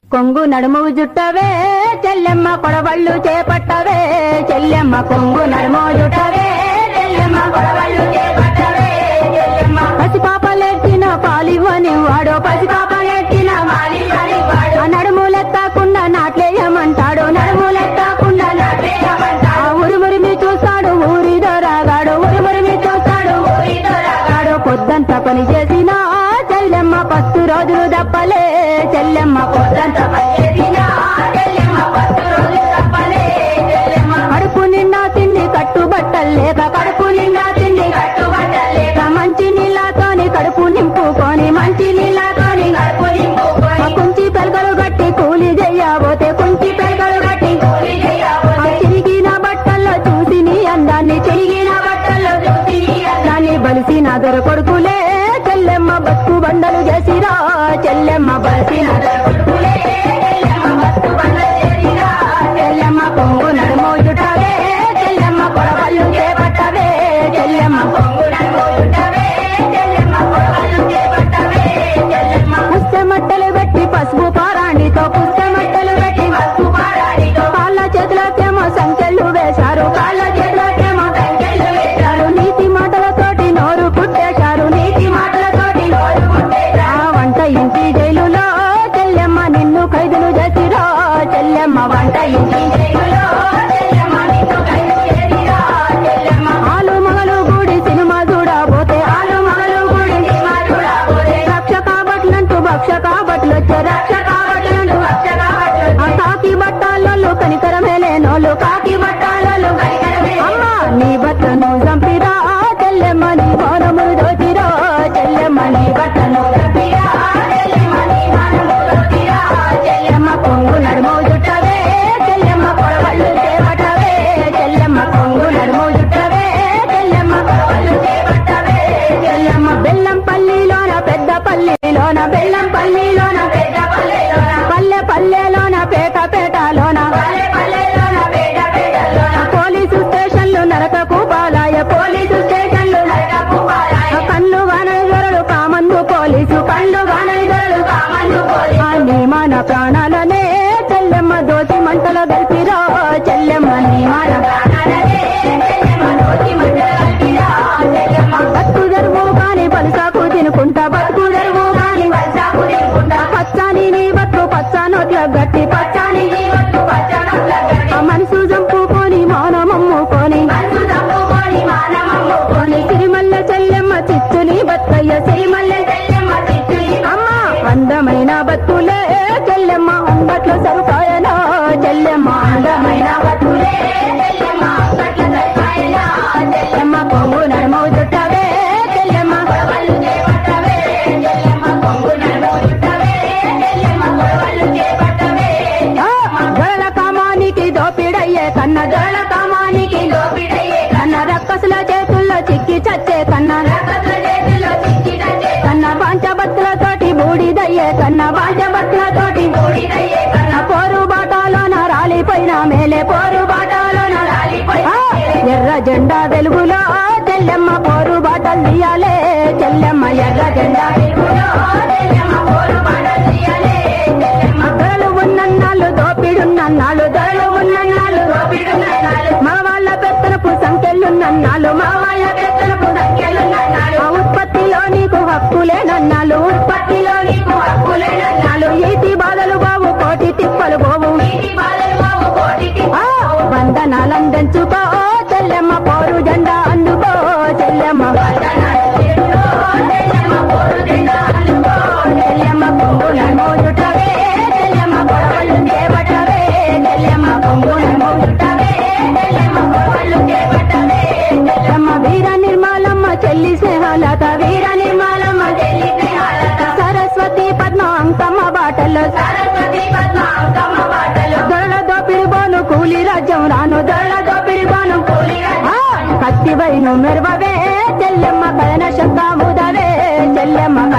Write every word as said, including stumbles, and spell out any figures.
కొంగు నడుము జుట్టవే చెల్లెమ్మ కొడవళ్ళు చేపట్టవే చెల్లెమ్మ కొంగు నడుము జుట్టవే చెల్లెమ్మ కొడవళ్ళు చేపట్టవే చెల్లెమ్మ పసిపాపలెట్టిన పాలివని వాడో పసిపాపలెట్టిన పాలివని వాడో నడుములెత్తకుండా నాట్లేయమంటాడు నడుములెత్తకుండా నాట్లేయమంటాడు ఉరుమురిమి చూస్తాడు ఊరిదో రాగాడు ఉరుమురిమి చూస్తాడు ఊరిదో రాగాడు పొద్దంతా పని చేసిన చెల్లెమ్మ పత్తు రోజులు దప్పలే చెల్లెమ్మ పొద్దంతా పని చేసిన చెల్లెమ్మ పత్తు రోజులు దప్పలే చెల్లెమ్మ కడుపు నిండా తిండి కట్టుబట్టలేక కడుపు నిండా తిండి కట్టుబట్టలేక మంచి నీళ్ళతోని కడుపు నింపుకొని మంచి నీళ్ళతోని కడుపు నింపుకొని కుంచి పెరగలు గట్టి కూలి చెయ్యబోతే కుంచి పెరగలు గట్టి కూలి చెయ్యబోతే చిరిగిన బట్టల్లో చూసి నీ అందాన్ని చిరిగిన బట్టల్లో చూసి నీ అందాన్ని బలిసిన దొర కొడుకులే చెల్లెమ్మ బతుకు బండలు చేసిరా చెల్లెమ్మ బలిసిన దొర కొడుకులే చెల్లెమ్మ బతుకు బండలు చేసిరా చెల్లెమ్మ కొంగు నడుము జుట్టవే చెల్లెమ్మ కొడవళ్ళు చేపట్టవే చెల్లెమ్మ కొంగు నడుము జుట్టవే చెల్లెమ్మ కొడవళ్ళు చేపట్టవే చెల్లెమ్మ పుస్తమట్టలు పెట్టి పసుపు పారాణితో పుస్తమట్టలు పెట్టి పసుపు పారాణితో కాళ్ళ చేతులకేమో సంఖ్యలు వేశారు కాళ్ళ చేతులకేమో సంఖ్యలు వేశారు నీతి మాటలతోటి నోరు పుట్టేశారు నీతి మాటలతోటి నోరు పుట్టేశారు వంట ఇంటి జైలులో చెల్లెమ్మ నిన్ను ఖైదులు చేసిరా చెల్లెమ్మ వంట ఇంటి జైలులో చెల్లెమ్మ నిన్ను ఖైదు చేసిరా చెల్లెమ్మ ఆలు మగలు గుడి సినిమా చూడబోతే ఆలు మగలు గుడి సినిమా చూడబోతే రక్ష కాబట్లంటూ భక్ష కాబట్లు వచ్చే రక్ష కాబట్లంటూ భక్ష కాబట్లు ఆ కాకి బట్టాలలో కనికరమే లేనోళ్ళు కాకి బట్టాలలో కనికరమే అమ్మా నీ బట్టను చంపిరా చెల్లెమ్మ నీ మౌనములు దోచిరా చెల్లెమ్మ నీ బట్టను చంపిరా చెల్లెమ్మ నీ మౌనములు దోచిరా చెల్లెమ్మ కొంగు నడుము జుట్టవే చెల్లెమ్మ కొడవళ్ళు చేపట్టవే చెల్లెమ్మ కొంగు నడుము జుట్టవే చెల్లెమ్మ కొడవళ్ళు చేపట్టవే చెల్లెమ్మ బెల్లం పల్లిలోన పెద్ద పల్లిలోన బెల్లం పల్లిలోన పెద్ద పల్లెలోన పల్లె పల్లెలోన పేట పేటలోన పల్లె పల్లెలోన పేట పేటలోన పోలీసు స్టేషన్లు నరకకు బాలాయ పోలీసు స్టేషన్లు నరకకు బాలాయ కళ్ళు వానైదరుడు కామందు పోలీసు కళ్ళు వానైదరుడు కామందు పోలీసు నీ మన ప్రాణాలనే చెల్లెమ్మ దోచి మంటల గల్పిరా చెల్లెమ్మ నీ మన ప్రాణాలనే చెల్లెమ్మ దోచి మంటల గల్పిరా చెల్లెమ్మ బతుకు జరువు కాని పలుసాకు తినుకుంటా బతుకు జరువు కాని పలుసాకు తినుకుంటా పచ్చాని నీ బతుకు పచ్చా నోట్ల గట్టి పచ్చాని నీ బతుకు పచ్చా నోట్ల గట్టి మనసు చంపుకొని మౌనమమ్ముకొని మనసు చంపుకొని మౌనమమ్ముకొని సిరిమల్ల చెల్లెమ్మ చిచ్చుని బతుకయ్య సిరిమల్ల చెల్లెమ్మ చిచ్చుని అమ్మ అందమైన బతుకులే చెల్లెమ్మ అంగట్లో సరుకాయనా చెల్లెమ్మ అందమైన బతుకులే చెల్లెమ్మ అంగట్లో సరుకాయనా చెల్లెమ్మ కొంగు నడుము జుట్టవే చెల్లెమ్మ కొడవళ్ళు చేపట్టవే చెల్లెమ్మ కొంగు నడుము జుట్టవే చెల్లెమ్మ కొడవళ్ళు చేపట్టవే దొరల కామానికి దోపిడయ్యే కన్న దొరల కామానికి దోపిడయ్యే కన్న రక్కసుల చేతుల్లో చిక్కి చచ్చే కన్న రక్కసుల చేతుల్లో చిక్కి చచ్చే కన్న బాంచబత్తులతోటి బూడిదయ్యే కన్న బాంచబత్తులతోటి బూడిదయ్యే కన్న పోరు బాటాలోన రాలిపోయిన మేలే పోరు బాటాలోన రాలిపోయిన ఎర్ర జెండా వెలుగులో చెల్లెమ్మ పోరు బాటలు తీయాలే చెల్లెమ్మ ఎర్ర జెండా వెలుగులో చెల్లెమ్మ పోరు బాటలు తీయాలే చెల్లెమ్మ దొరలు ఉన్నన్నాళ్ళు దోపిడున్నన్నాళ్ళు దొరలు ఉన్నన్నాళ్ళు దోపిడున్నన్నాళ్ళు మా వాళ్ళ పెత్తనపు సంఖ్యలున్నన్నాళ్ళు మా వాళ్ళ పెత్తనపు సంఖ్యలున్నన్నాళ్ళు ఆ ఉత్పత్తిలో నీకు హక్కులేనన్నాళ్ళు ఉత్పత్తిలో నీకు హక్కులేనన్నాళ్ళు ఈటి బాధలు బావు కోటి తిప్పలు పోవు ఈటి బాధలు బావు కోటి తిప్పలు బంధనాలందించుకో చెల్లెమ్మ పోరు జెండా అందుకో చెల్లెమ్మ చెల్లెమ్మ పోరు జెండా అందుకో చెల్లెమ్మ కొంగు నడుము జుట్టవే చెల్లెమ్మ కొడవళ్ళు చేపట్టవే చెల్లెమ్మ కొంగు నడుము జుట్టవే చెల్లెమ్మ కొడవళ్ళు చేపట్టవే చెల్లెమ్మ వీర నిర్మలమ్మ చెల్లి స్నేహాలత వీర నిర్మలమ్మ చెల్లి స్నేహాలత సరస్వతి పద్మ అంకమ్మ బాటలో సరస్వతి పద్మ అంకమ్మ బాటలో దొరల దోపిడి బోను కూలి రాజ్యం రాను దొరల దోపిడి బోను కూలి కత్తి వైను మెరవవే చెల్లెమ్మ కయన శంఖ ముదవే చెల్లెమ్మ